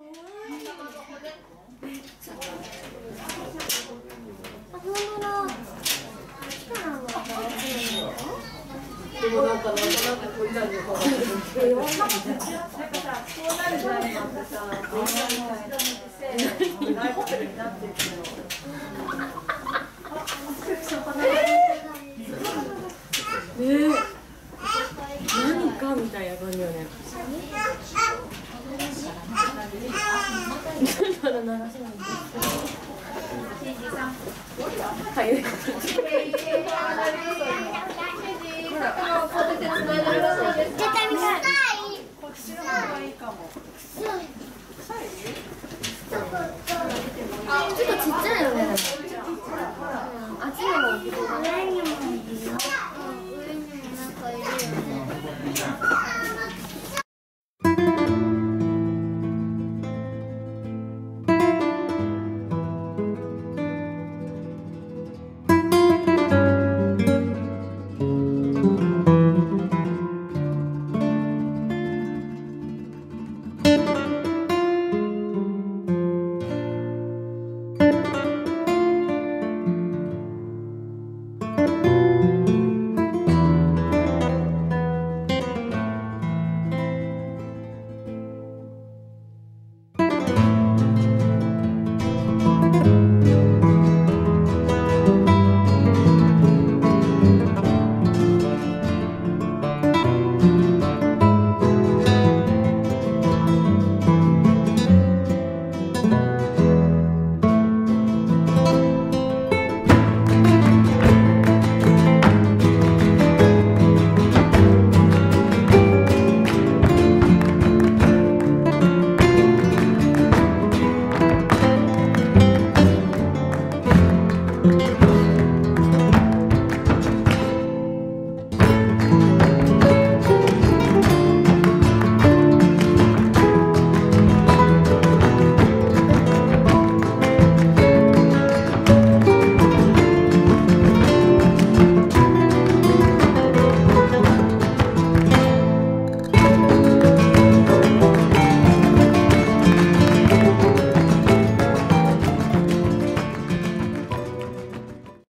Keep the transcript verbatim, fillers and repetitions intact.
でもなんかなんとなくこいつらの方がなんかさ、こうなる前になってさ、こうなる前になってるになってるけど。ねえ、何かみたいな感じよね。まだ鳴らせないんです。はい。